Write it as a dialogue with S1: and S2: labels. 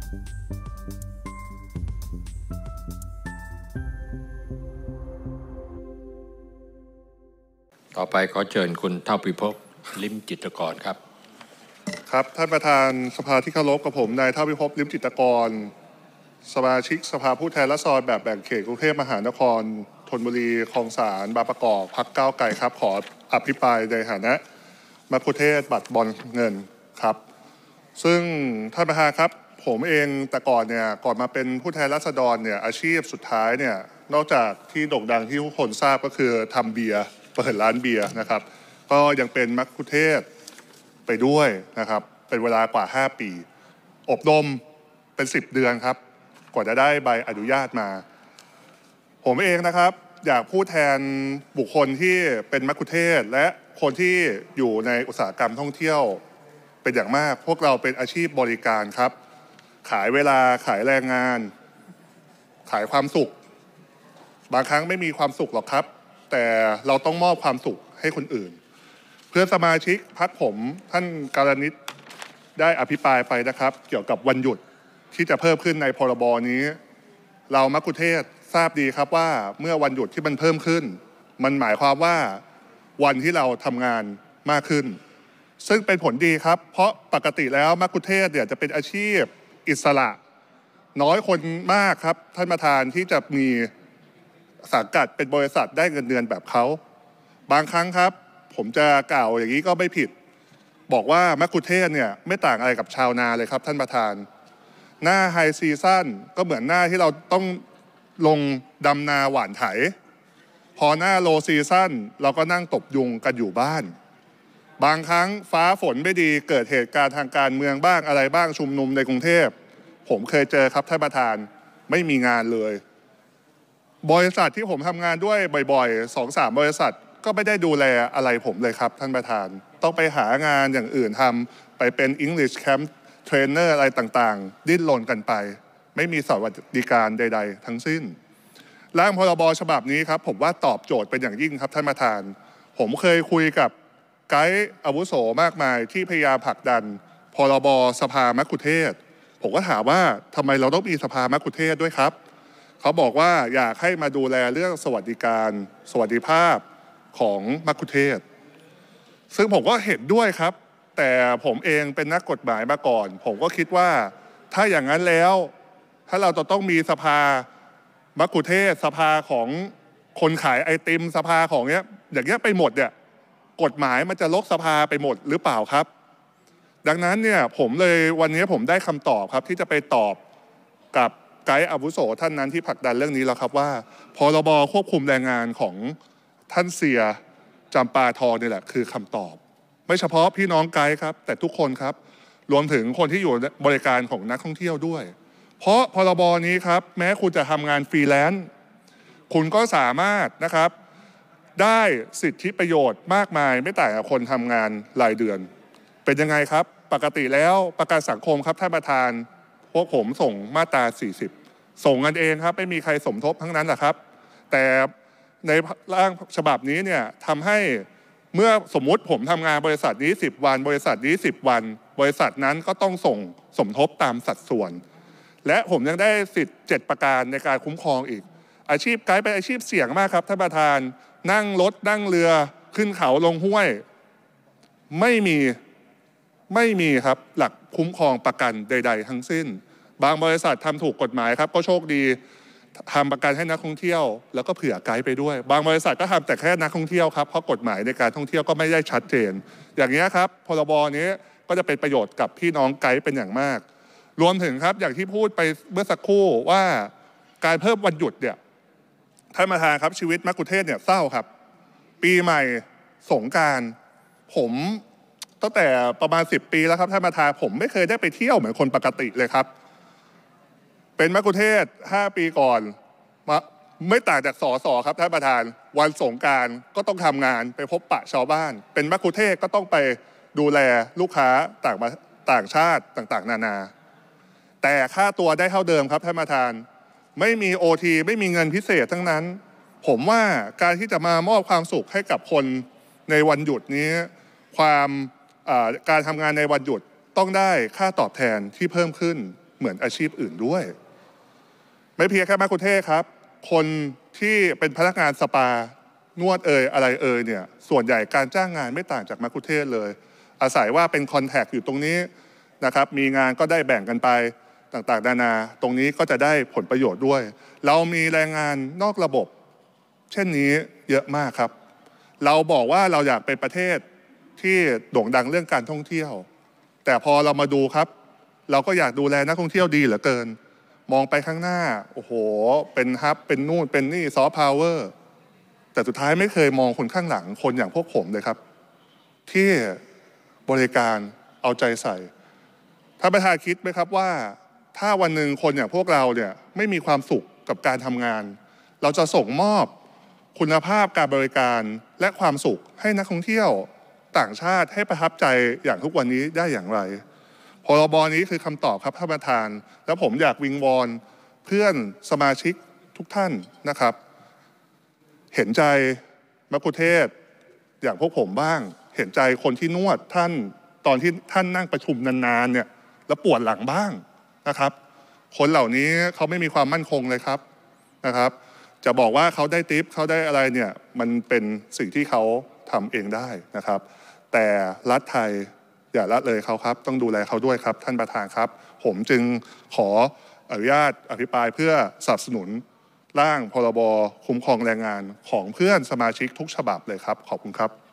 S1: ต่อไปขอเชิญคุณเท่าพิภพลิ้มจิตรกรครับ
S2: ครับท่านประธานสภาที่เคารพกับผมนายเท่าพิภพลิ้มจิตรกรสมาชิกสภาผู้แทนราษฎรแบบแบ่งเขตกรุงเทพมหานครธนบุรีคลองสานบางประกอบพรรคก้าวไกลครับขออภิปรายในฐานะมัคคุเทศก์บัตรบอลเงินครับซึ่งท่านประธานครับผมเองแต่ก่อนมาเป็นผู้แทนราษฎรอาชีพสุดท้ายนอกจากที่โด่งดังที่ทุกคนทราบก็คือทำเบียร์เปิดร้านเบียร์นะครับก็ยังเป็นมัคคุเทศก์ไปด้วยนะครับเป็นเวลากว่า5ปีอบรมเป็น10เดือนครับกว่าจะได้ใบอนุญาตมาผมเองนะครับอยากพูดแทนบุคคลที่เป็นมัคคุเทศก์และคนที่อยู่ในอุตสาหกรรมท่องเที่ยวเป็นอย่างมากพวกเราเป็นอาชีพบริการครับขายเวลาขายแรงงานขายความสุขบางครั้งไม่มีความสุขหรอกครับแต่เราต้องมอบความสุขให้คนอื่นเพื่อนสมาชิกพรรคผมท่านการณิตได้อภิปรายไปนะครับเกี่ยวกับวันหยุดที่จะเพิ่มขึ้นในพรบนี้เรามัคคุเทศก์ทราบดีครับว่าเมื่อวันหยุดที่มันเพิ่มขึ้นมันหมายความว่าวันที่เราทำงานมากขึ้นซึ่งเป็นผลดีครับเพราะปกติแล้วมัคคุเทศก์จะเป็นอาชีพอิสระน้อยคนมากครับท่านประธานที่จะมีสังกัดเป็นบริษัทได้เงินเดือนแบบเขาบางครั้งครับผมจะกล่าวอย่างนี้ก็ไม่ผิดบอกว่ามัคคุเทศก์ไม่ต่างอะไรกับชาวนาเลยครับท่านประธานหน้าไฮซีซั่นก็เหมือนหน้าที่เราต้องลงดำนาหว่านไถพอหน้าโลซีซั่นเราก็นั่งตบยุงกันอยู่บ้านบางครั้งฟ้าฝนไม่ดีเกิดเหตุการณ์ทางการเมืองบ้างอะไรบ้างชุมนุมในกรุงเทพผมเคยเจอครับท่านประธานไม่มีงานเลยบริษัทที่ผมทำงานด้วยบ่อยๆ 2-3 บริษัทก็ไม่ได้ดูแลอะไรผมเลยครับท่านประธานต้องไปหางานอย่างอื่นทำไปเป็น English Camp Trainer อะไรต่างๆดิ้นรนกันไปไม่มีสวัสดิการใดๆทั้งสิ้นร่างพรบฉบับนี้ครับผมว่าตอบโจทย์เป็นอย่างยิ่งครับท่านประธานผมเคยคุยกับไกด์อาวุโสมากมายที่พยายามผลักดันพรบสภามัคคุเทศก์ผมก็ถามว่าทำไมเราต้องมีสภามัคคุเทศก์ด้วยครับเขาบอกว่าอยากให้มาดูแลเรื่องสวัสดิการสวัสดิภาพของมัคคุเทศก์ซึ่งผมก็เห็นด้วยครับแต่ผมเองเป็นนักกฎหมายมาก่อนผมก็คิดว่าถ้าอย่างนั้นแล้วถ้าเราจะต้องมีสภามัคคุเทศก์สภาของคนขายไอติมสภาของอย่างเงี้ยไปหมดกฎหมายมันจะลกสภาไปหมดหรือเปล่าครับดังนั้นผมเลยวันนี้ผมได้คำตอบครับที่จะไปตอบกับไกด์อาวุโสท่านนั้นที่ผลักดันเรื่องนี้แล้วครับว่าพรบควบคุมแรงงานของท่านเสียจำปาทองนี่แหละคือคำตอบไม่เฉพาะพี่น้องไกด์ครับแต่ทุกคนครับรวมถึงคนที่อยู่บริการของนักท่องเที่ยวด้วยเพราะพรบนี้ครับแม้คุณจะทำงานฟรีแลนซ์คุณก็สามารถนะครับได้สิทธิประโยชน์มากมายไม่ต่างกับคนทำงานรายเดือนเป็นยังไงครับปกติแล้วประกันสังคมครับท่านประธานพวกผมส่งมาตรา40ส่งกันเองครับไม่มีใครสมทบทั้งนั้นแหละครับแต่ในร่างฉบับนี้ทำให้เมื่อสมมุติผมทำงานบริษัทนี้10วันบริษัทนี้10วันบริษัทนั้นก็ต้องส่งสมทบตามสัดส่วนและผมยังได้สิทธิ์7ประการในการคุ้มครองอีกอาชีพไกด์เป็นอาชีพเสี่ยงมากครับท่านประธานนั่งรถนั่งเรือขึ้นเขาลงห้วยไม่มีครับหลักคุ้มครองประกันใดๆทั้งสิ้นบางบริษัททำถูกกฎหมายครับก็โชคดีทำประกันให้นักท่องเที่ยวแล้วก็เผื่อไกด์ไปด้วยบางบริษัทก็ทำแต่แค่นักท่องเที่ยวครับเพราะกฎหมายในการท่องเที่ยวก็ไม่ได้ชัดเจนอย่างนี้ครับพรบนี้ก็จะเป็นประโยชน์กับพี่น้องไกด์เป็นอย่างมากรวมถึงครับอย่างที่พูดไปเมื่อสักครู่ว่าการเพิ่มวันหยุดท่านประธานครับชีวิตมัคคุเทศก์เศร้าครับปีใหม่สงกรานต์ผมตั้งแต่ประมาณ10ปีแล้วครับท่านประธานผมไม่เคยได้ไปเที่ยวเหมือนคนปกติเลยครับเป็นมัคคุเทศก์5ปีก่อนไม่ต่างจากสสครับท่านประธานวันสงกรานต์ก็ต้องทำงานไปพบปะชาวบ้านเป็นมัคคุเทศก์ก็ต้องไปดูแลลูกค้าต่างชาติต่างๆนานาแต่ค่าตัวได้เท่าเดิมครับท่านประธานไม่มี OT ไม่มีเงินพิเศษทั้งนั้นผมว่าการที่จะมามอบความสุขให้กับคนในวันหยุดนี้การทำงานในวันหยุดต้องได้ค่าตอบแทนที่เพิ่มขึ้นเหมือนอาชีพอื่นด้วยไม่เพียงแค่มัคคุเทศก์ครับคนที่เป็นพนักงานสปานวดอะไรเนี่ยส่วนใหญ่การจ้างงานไม่ต่างจากมัคคุเทศก์เลยอาศัยว่าเป็นคอนแทคอยู่ตรงนี้นะครับมีงานก็ได้แบ่งกันไปต่างๆนานาตรงนี้ก็จะได้ผลประโยชน์ด้วยเรามีแรงงานนอกระบบเช่นนี้เยอะมากครับเราบอกว่าเราอยากเป็นประเทศที่โด่งดังเรื่องการท่องเที่ยวแต่พอเรามาดูครับเราก็อยากดูแลนักท่องเที่ยวดีเหลือเกินมองไปข้างหน้าโอ้โหเป็นฮับเป็นนู่นเป็นนี่ซอฟต์พาวเวอร์แต่สุดท้ายไม่เคยมองคนข้างหลังคนอย่างพวกผมเลยครับที่บริการเอาใจใส่ท่านประธานคิดไหมครับว่าถ้าวันหนึ่งคนอย่างพวกเราเนี่ยไม่มีความสุขกับการทำงานเราจะส่งมอบคุณภาพการบริการและความสุขให้นักท่องเที่ยวต่างชาติให้ประทับใจอย่างทุกวันนี้ได้อย่างไรพรบนี้คือคำตอบครับท่านประธานและผมอยากวิงวอนเพื่อนสมาชิกทุกท่านนะครับเห็นใจมัคคุเทศก์อย่างพวกผมบ้างเห็นใจคนที่นวดท่านตอนที่ท่านนั่งประชุมนานๆเนี่ยแล้วปวดหลังบ้างนะครับคนเหล่านี้เขาไม่มีความมั่นคงเลยครับนะครับจะบอกว่าเขาได้ทิปเขาได้อะไรเนี่ยมันเป็นสิ่งที่เขาทำเองได้นะครับแต่รัฐไทยอย่าละเลยเขาครับต้องดูแลเขาด้วยครับท่านประธานครับผมจึงขออนุญาตอภิปรายเพื่อสนับสนุนร่างพรบคุ้มครองแรงงานของเพื่อนสมาชิกทุกฉบับเลยครับขอบคุณครับ